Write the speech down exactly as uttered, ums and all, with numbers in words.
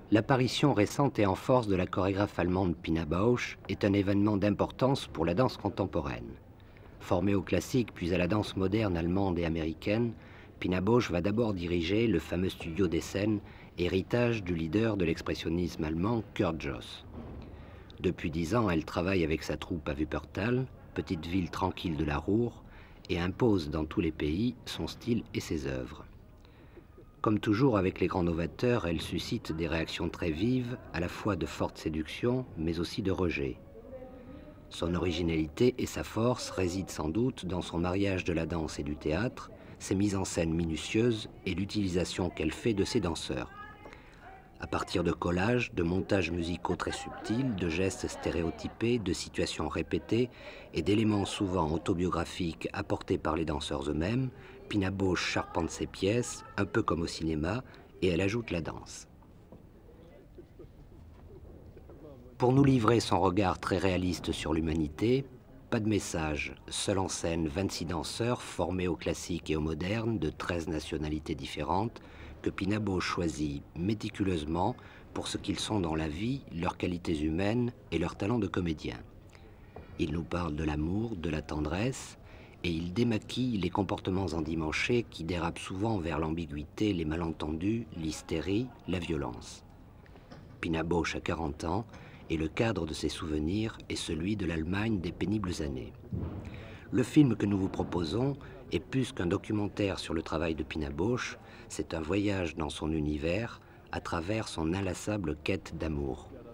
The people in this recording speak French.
L'apparition récente et en force de la chorégraphe allemande Pina Bausch est un événement d'importance pour la danse contemporaine. Formée au classique puis à la danse moderne allemande et américaine, Pina Bausch va d'abord diriger le fameux studio des scènes, héritage du leader de l'expressionnisme allemand Kurt Jooss. Depuis dix ans, elle travaille avec sa troupe à Wuppertal, petite ville tranquille de la Ruhr, et impose dans tous les pays son style et ses œuvres. Comme toujours avec les grands novateurs, elle suscite des réactions très vives, à la fois de forte séduction, mais aussi de rejet. Son originalité et sa force résident sans doute dans son mariage de la danse et du théâtre, ses mises en scène minutieuses et l'utilisation qu'elle fait de ses danseurs. À partir de collages, de montages musicaux très subtils, de gestes stéréotypés, de situations répétées et d'éléments souvent autobiographiques apportés par les danseurs eux-mêmes, Pina Bausch charpente ses pièces, un peu comme au cinéma, et elle ajoute la danse. Pour nous livrer son regard très réaliste sur l'humanité, pas de message, seul en scène vingt-six danseurs formés au classique et au moderne de treize nationalités différentes que Pina Bausch choisit méticuleusement pour ce qu'ils sont dans la vie, leurs qualités humaines et leur talent de comédien. Il nous parle de l'amour, de la tendresse, et il démaquille les comportements endimanchés qui dérapent souvent vers l'ambiguïté, les malentendus, l'hystérie, la violence. Pina Bausch a quarante ans, et le cadre de ses souvenirs est celui de l'Allemagne des pénibles années. Le film que nous vous proposons est plus qu'un documentaire sur le travail de Pina Bausch, c'est un voyage dans son univers à travers son inlassable quête d'amour.